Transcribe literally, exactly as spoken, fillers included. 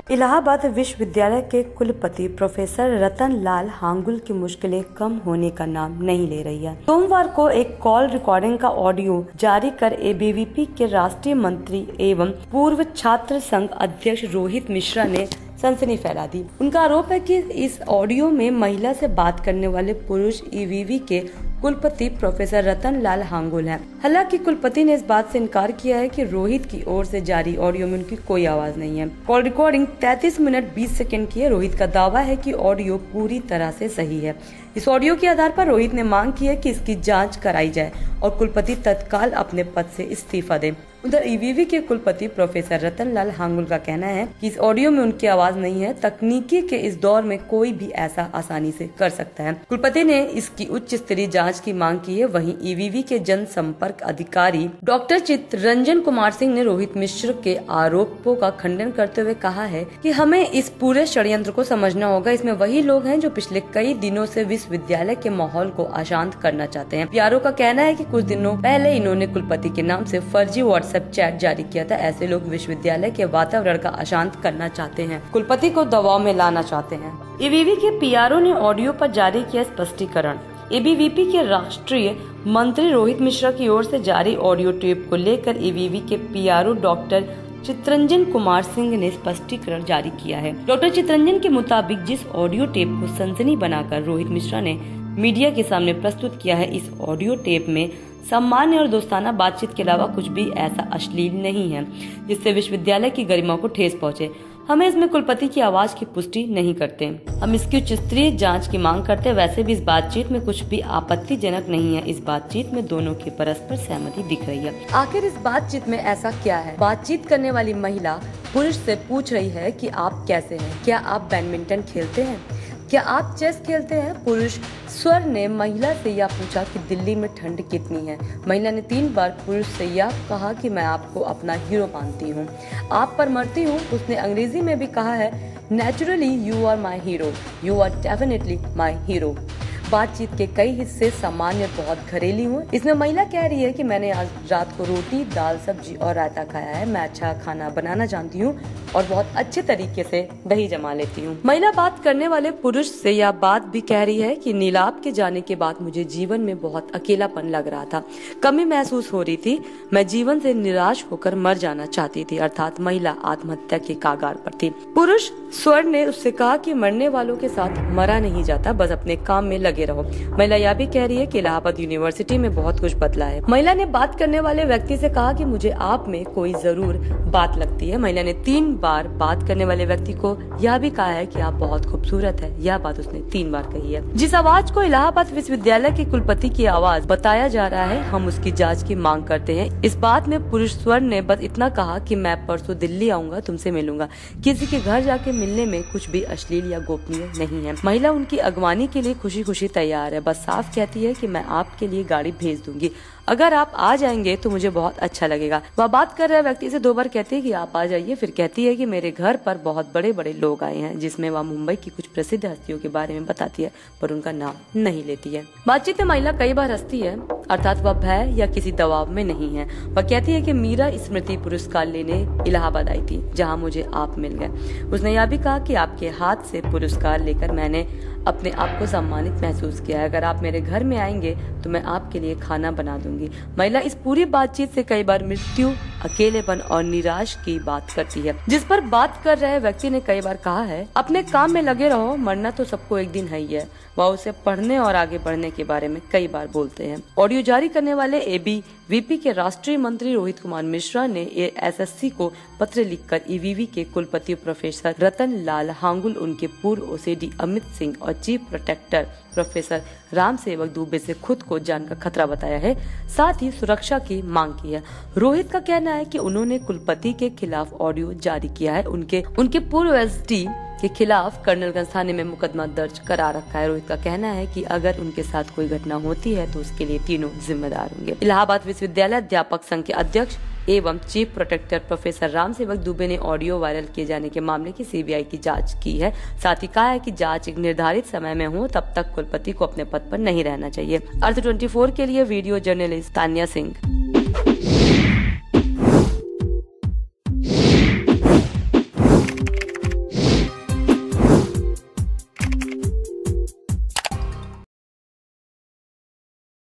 इलाहाबाद विश्वविद्यालय के कुलपति प्रोफेसर रतन लाल हांगुल की मुश्किलें कम होने का नाम नहीं ले रही है। सोमवार को एक कॉल रिकॉर्डिंग का ऑडियो जारी कर ए बी वी पी के राष्ट्रीय मंत्री एवं पूर्व छात्र संघ अध्यक्ष रोहित मिश्रा ने सनसनी फैला दी। उनका आरोप है कि इस ऑडियो में महिला से बात करने वाले पुरुष ई वी वी के कुलपति प्रोफेसर रतन लाल हांगुल हैं। हालांकि कुलपति ने इस बात से इनकार किया है कि रोहित की ओर से जारी ऑडियो में उनकी कोई आवाज नहीं है। कॉल रिकॉर्डिंग तैंतीस मिनट बीस सेकंड की है। रोहित का दावा है कि ऑडियो पूरी तरह से सही है। इस ऑडियो के आधार पर रोहित ने मांग की है कि इसकी जांच कराई जाए और कुलपति तत्काल अपने पद से इस्तीफा दे। उधर ई वी वी के कुलपति प्रोफेसर रतन लाल हांगुल का कहना है कि इस ऑडियो में उनकी आवाज नहीं है। तकनीकी के इस दौर में कोई भी ऐसा आसानी से कर सकता है। कुलपति ने इसकी उच्च स्तरीय जांच की मांग की है। वहीं ई वी वी के जनसंपर्क अधिकारी डॉक्टर चित्तरंजन कुमार सिंह ने रोहित मिश्र के आरोपों का खंडन करते हुए कहा है कि हमें इस पूरे षड्यंत्र को समझना होगा। इसमें वही लोग हैं जो पिछले कई दिनों से विश्वविद्यालय के माहौल को अशांत करना चाहते हैं। पी आर ओ का कहना है कि कुछ दिनों पहले इन्होंने कुलपति के नाम से फर्जी व्हाट्सएप चैट जारी किया था। ऐसे लोग विश्वविद्यालय के वातावरण का अशांत करना चाहते हैं, कुलपति को दबाव में लाना चाहते हैं। ए बी वी पी के पी आर ओ ने ऑडियो पर जारी किया स्पष्टीकरण। ए बी वी पी के राष्ट्रीय मंत्री रोहित मिश्रा की ओर से जारी ऑडियो टेप को लेकर ए बी वी पी के P R O doctor Chittaranjan Kumar Singh ने स्पष्टीकरण जारी किया है। डॉक्टर चित्तरंजन के मुताबिक जिस ऑडियो टेप को सनसनी बनाकर रोहित मिश्रा ने मीडिया के सामने प्रस्तुत किया है, इस ऑडियो टेप में सामान्य और दोस्ताना बातचीत के अलावा कुछ भी ऐसा अश्लील नहीं है जिससे विश्वविद्यालय की गरिमा को ठेस पहुंचे। हमें इसमें कुलपति की आवाज की पुष्टि नहीं करते। हम इसकी उच्च स्तरीय जांच की मांग करते हैं। वैसे भी इस बातचीत में कुछ भी आपत्तिजनक नहीं है। इस बातचीत में दोनों की परस्पर सहमति दिख रही है। आखिर इस बातचीत में ऐसा क्या है? बातचीत करने वाली महिला पुरुष से पूछ रही है कि आप कैसे हैं? क्या आप बैडमिंटन खेलते हैं? क्या आप चेस खेलते हैं? पुरुष स्वर ने महिला से यह पूछा कि दिल्ली में ठंड कितनी है। महिला ने तीन बार पुरुष से यह कहा कि मैं आपको अपना हीरो मानती हूँ, आप पर मरती हूँ। उसने अंग्रेजी में भी कहा है, naturally you are my hero, you are definitely my hero. बातचीत के कई हिस्से सामान्य बहुत घरेलू हुए। इसमें महिला कह रही है कि मैंने आज रात को रोटी, दाल, सब्जी और रायता खाया है। मैं अच्छा खाना बनाना जानती हूँ और बहुत अच्छे तरीके से दही जमा लेती हूँ। महिला बात करने वाले पुरुष से यह बात भी कह रही है कि नीलाभ के जाने के बाद मुझे जीवन में बहुत अकेलापन लग रहा था, कमी महसूस हो रही थी। मैं जीवन से निराश होकर मर जाना चाहती थी। अर्थात महिला आत्महत्या के कागार पर थी। पुरुष स्वर ने उससे कहा कि मरने वालों के साथ मरा नहीं जाता, बस अपने काम में लगे रहो। महिला यह भी कह रही है कि इलाहाबाद यूनिवर्सिटी में बहुत कुछ बदला है। महिला ने बात करने वाले व्यक्ति से कहा कि मुझे आप में कोई जरूर बात लगती है। महिला ने तीन बार बात करने वाले व्यक्ति को यह भी कहा है कि आप बहुत खूबसूरत है। यह बात उसने तीन बार कही है। जिस आवाज को इलाहाबाद विश्वविद्यालय के कुलपति की आवाज बताया जा रहा है, हम उसकी जाँच की मांग करते हैं। इस बात में पुरुष स्वर ने बस इतना कहा कि मैं परसों दिल्ली आऊंगा, तुमसे मिलूंगा। किसी के घर जाके मिलने में कुछ भी अश्लील या गोपनीय नहीं है। महिला उनकी अगवानी के लिए खुशी खुशी तैयार है। बस साफ कहती है कि मैं आपके लिए गाड़ी भेज दूंगी, अगर आप आ जाएंगे तो मुझे बहुत अच्छा लगेगा। वह बात कर रहे व्यक्ति से दो बार कहती है कि आप आ जाइए, फिर कहती है कि मेरे घर पर बहुत बड़े बड़े लोग आए हैं, जिसमें वह मुंबई की कुछ प्रसिद्ध हस्तियों के बारे में बताती है पर उनका नाम नहीं लेती है। बातचीत में महिला कई बार हंसती है, अर्थात वह भय या किसी दबाव में नहीं है। वह कहती है कि मीरा स्मृति पुरस्कार लेने इलाहाबाद आई थी, जहाँ मुझे आप मिल गए। उसने यह भी कहा कि आपके हाथ से पुरस्कार लेकर मैंने अपने आप को सम्मानित महसूस किया है। अगर आप मेरे घर में आएंगे तो मैं आपके लिए खाना बना दूंगी। महिला इस पूरी बातचीत से कई बार मृत्यु, अकेलेपन और निराश की बात करती है, जिस पर बात कर रहे व्यक्ति ने कई बार कहा है, अपने काम में लगे रहो, मरना तो सबको एक दिन है ही है। वह उसे पढ़ने और आगे बढ़ने के बारे में कई बार बोलते हैं। ऑडियो जारी करने वाले ए बी वी पी के राष्ट्रीय मंत्री रोहित कुमार मिश्रा ने एस एस सी को पत्र लिखकर ई वी वी के कुलपति प्रोफेसर रतन लाल हांगुल, उनके पूर्व O C D Amit Singh और चीफ प्रोटेक्टर प्रोफेसर राम सेवक दुबे से खुद को जान का खतरा बताया है, साथ ही सुरक्षा की मांग की है। रोहित का कहना है कि उन्होंने कुलपति के खिलाफ ऑडियो जारी किया है। उनके उनके पूर्व एस डी के खिलाफ कर्नलगंज थाने में मुकदमा दर्ज करा रखा है। रोहित का कहना है कि अगर उनके साथ कोई घटना होती है तो उसके लिए तीनों जिम्मेदार होंगे। इलाहाबाद विश्वविद्यालय अध्यापक संघ के अध्यक्ष एवं चीफ प्रोटेक्टर प्रोफेसर राम सेवक दुबे ने ऑडियो वायरल किए जाने के मामले की सी बी आई की जांच की है। साथ ही कहा है कि जांच एक निर्धारित समय में हो तब तक कुलपति को अपने पद पर नहीं रहना चाहिए। अर्थ चौबीस के लिए वीडियो जर्नलिस्ट तान्या सिंह।